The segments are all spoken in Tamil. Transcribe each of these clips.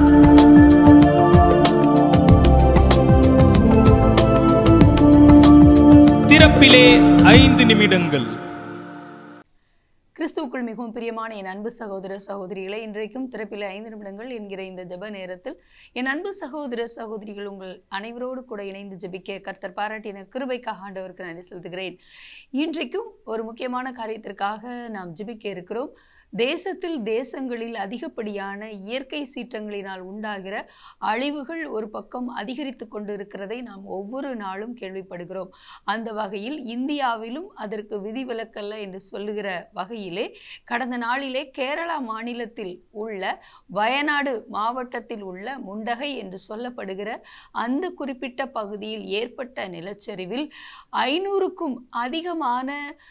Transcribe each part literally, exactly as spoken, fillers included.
திறப்பிலே ஐந்து நிமிடங்கள். கிறிஸ்துவுக்குள் மிகவும் பிரியமான என் அன்பு சகோதர சகோதரிகளை, இன்றைக்கும் திறப்பிலே ஐந்து நிமிடங்கள் என்கிற இந்த ஜெப நேரத்தில் என் அன்பு சகோதர சகோதரிகள் உங்கள் அனைவரோடு கூட இணைந்து ஜெபிக்க கர்த்தர் பாராட்டின கிருபைக்காக ஆண்டவருக்கு நன்றி செலுத்துகிறேன். இன்றைக்கும் ஒரு முக்கியமான காரியத்திற்காக நாம் ஜெபிக்க இருக்கிறோம். தேசத்தில் தேசங்களில் அதிகப்படியான இயற்கை சீற்றங்களினால் உண்டாகிற அழிவுகள் ஒரு பக்கம் அதிகரித்து கொண்டிருக்கிறதை நாம் ஒவ்வொரு நாளும் கேள்விப்படுகிறோம். அந்த வகையில் இந்தியாவிலும் அதற்கு விதிவிலக்கல்ல என்று சொல்லுகிற வகையிலே கடந்த நாளிலே கேரளா மாநிலத்தில் உள்ள வயநாடு மாவட்டத்தில் உள்ள முண்டகை என்று சொல்லப்படுகிற அந்த குறிப்பிட்ட பகுதியில் ஏற்பட்ட நிலச்சரிவில் ஐநூறுக்கும் அதிகமான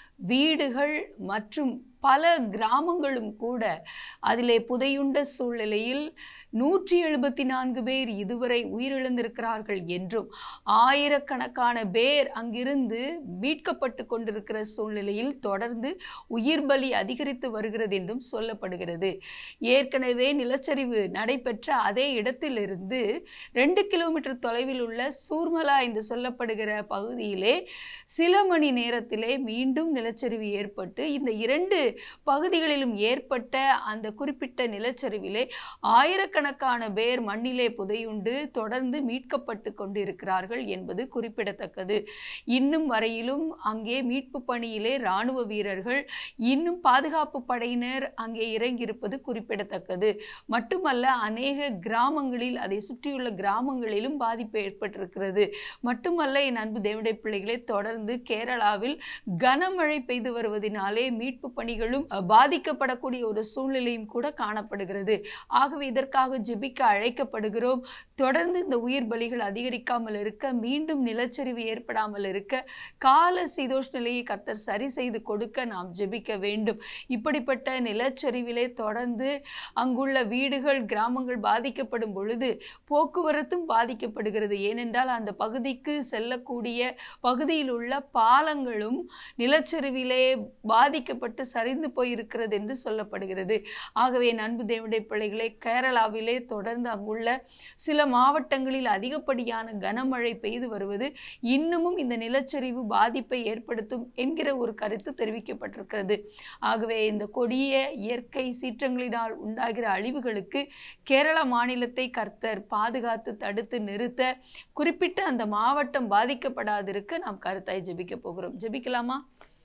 வீடுகள் மற்றும் பல கிராமங்களும் கூட அதிலே புதையுண்ட சூழ்நிலையில் நூற்றி எழுபத்தி நான்கு பேர் இதுவரை உயிரிழந்திருக்கிறார்கள் என்றும் ஆயிரக்கணக்கான பேர் அங்கிருந்து மீட்கப்பட்டு கொண்டிருக்கிற சூழ்நிலையில் தொடர்ந்து உயிர் பலி அதிகரித்து வருகிறது என்றும் சொல்லப்படுகிறது. ஏற்கனவே நிலச்சரிவு நடைபெற்ற அதே இடத்திலிருந்து ரெண்டு கிலோமீட்டர் தொலைவில் உள்ள சூர்மலா என்று சொல்லப்படுகிற பகுதியிலே சில மணி நேரத்திலே மீண்டும் நிலச்சரிவு ஏற்பட்டு இந்த இரண்டு பகுதிகளிலும் ஏற்பட்ட அந்த குறிப்பிட்ட நிலச்சரிவிலே ஆயிரக்கணக்கான பேர் மண்ணிலே புதையுண்டு தொடர்ந்து மீட்கப்பட்டு கொண்டிருக்கிறார்கள் என்பது குறிப்பிடத்தக்கது. இன்னும் வரையிலும் அங்கே மீட்பு பணியிலே இராணுவ வீரர்கள் இன்னும் பாதுகாப்பு படையினர் அங்கே இறங்கியிருப்பது குறிப்பிடத்தக்கது. மட்டுமல்ல, அநேக கிராமங்களில் அதை சுற்றியுள்ள கிராமங்களிலும் பாதிப்பு ஏற்பட்டிருக்கிறது. மட்டுமல்ல, என் அன்பு தேவனுடைய பிள்ளைகளை, தொடர்ந்து கேரளாவில் கனமழை பெய்து வருவதனாலே மீட்பு பணிகளும் பாதிக்கப்படக்கூடிய ஒரு சூழ்நிலையும் கூட காணப்படுகிறது. ஆகவே இதற்காக ஜெபிக்க அழைக்கப்படுகிறோம். தொடர்ந்து இந்த உயிர் பலிகள் அதிகரிக்காமல் இருக்க, மீண்டும் நிலச்சரிவு ஏற்படாமல் இருக்க, கால சீதோஷ் நிலையை கர்த்தர் சரி செய்து கொடுக்க நாம் ஜெபிக்க வேண்டும். இப்படிப்பட்ட நிலச்சரிவிலே தொடர்ந்து அங்குள்ள வீடுகள் கிராமங்கள் பாதிக்கப்படும் பொழுது போக்குவரத்தும் பாதிக்கப்படுகிறது. ஏனென்றால் அந்த பகுதிக்கு செல்லக்கூடிய பகுதியில் உள்ள பாலங்களும் நிலச்சரிவிலே பாதிக்கப்பட்டு சரிந்து போயிருக்கிறது என்று சொல்லப்படுகிறது. ஆகவே அன்பு தேவனுடைய பிள்ளைகளை, கேரளாவிலே தொடர்ந்து அங்குள்ள சில மாவட்டங்களில் அதிகப்படியான கனமழை பெய்து வருவது இன்னமும் இந்த நிலச்சரிவு பாதிப்பை ஏற்படுத்தும் என்கிற ஒரு கருத்து தெரிவிக்கப்பட்டிருக்கிறது. ஆகவே இந்த கொடிய இயற்கை சீற்றங்களினால் உண்டாகிற அழிவுகளுக்கு கேரளா மாநிலத்தை கர்த்தர் பாதுகாத்து தடுத்து நிறுத்த, குறிப்பிட்ட அந்த மாவட்டம் பாதிக்கப்படாதிருக்க நாம் கருத்தாய் ஜெபிக்க போகிறோம். ஜெபிக்கலாமா?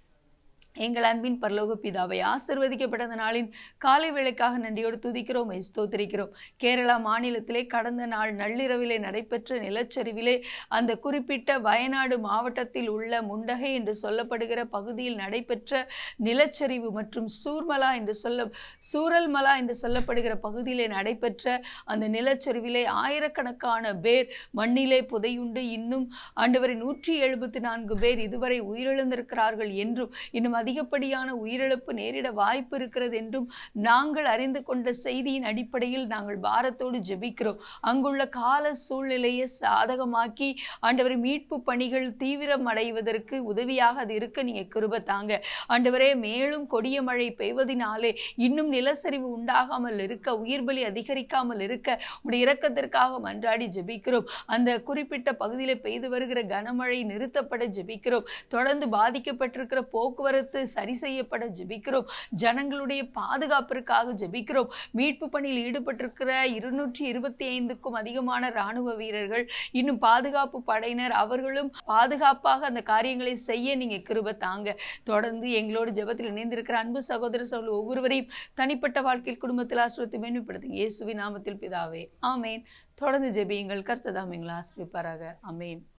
எங்கள் அன்பின் பரலோக பிதாவை, ஆசீர்வதிக்கப்பட்ட நாளின் காலை வேளைக்காக நன்றியோடு துதிக்கிறோம், ஸ்தோத்திரிக்கிறோம். கேரளா மாநிலத்திலே கடந்த நாள் நள்ளிரவிலே நடைபெற்ற நிலச்சரிவிலே அந்த குறிப்பிட்ட வயநாடு மாவட்டத்தில் உள்ள முண்டகை என்று சொல்லப்படுகிற பகுதியில் நடைபெற்ற நிலச்சரிவு மற்றும் சூர்மலா என்று சொல்ல சூரல்மலா என்று சொல்லப்படுகிற பகுதியிலே நடைபெற்ற அந்த நிலச்சரிவிலே ஆயிரக்கணக்கான பேர் மண்ணிலே புதையுண்டு இன்னும் ஆண்டவரை நூற்றி எழுபத்தி நான்கு பேர் இதுவரை உயிரிழந்திருக்கிறார்கள் என்றும் இன்னும் அதிகப்படியான உயிரிழப்பு நேரிட வாய்ப்பு இருக்கிறது என்றும் நாங்கள் அறிந்து கொண்ட செய்தியின் அடிப்படையில் நாங்கள் பாரத்தோடு ஜெபிக்கிறோம். அங்குள்ள கால சூழ்நிலையை சாதகமாக்கி ஆண்டவரை மீட்பு பணிகள் தீவிரம் அடைவதற்கு உதவியாக அது இருக்க நீங்க கிருபை தாங்க. ஆண்டவரே, மேலும் கொடிய மழை பெய்வதினாலே இன்னும் நிலச்சரிவு உண்டாகாமல் இருக்க, உயிர் பலி அதிகரிக்காமல் இருக்க உடைய இரக்கத்திற்காக மன்றாடி ஜெபிக்கிறோம். அந்த குறிப்பிட்ட பகுதியில பெய்து வருகிற கனமழை நிறுத்தப்பட ஜெபிக்கிறோம். தொடர்ந்து பாதிக்கப்பட்டிருக்கிற போக்குவரத்து சரி செய்யப்பட ஜெபிக்கிறோம். ஜனங்களுடைய பாதுகாப்பிற்காக ஜெபிக்கிறோம். மீட்பு பணியில் ஈடுபட்டிருக்கிற இருநூற்றி இருபத்தி ஐந்துக்கும் அதிகமான இராணுவ வீரர்கள் இன்னும் பாதுகாப்பு படையினர் அவர்களும் பாதுகாப்பாக அந்த காரியங்களை செய்ய நீங்க கிருபை தாங்க. தொடர்ந்து எங்களோடு ஜெபத்தில் இணைந்திருக்கிற அன்பு சகோதர சகோதரர்கள் ஒவ்வொருவரையும் தனிப்பட்ட வாழ்க்கையில் குடும்பத்தில் ஆசீர்வதித்து மேன்மைப்படுத்துங்க. இயேசுவின் நாமத்தில் பிதாவே, ஆமேன். தொடர்ந்து ஜெபியுங்கள். கர்த்தர் தாம் எங்களை ஆசீர்வதிப்பாராக. ஆமேன்.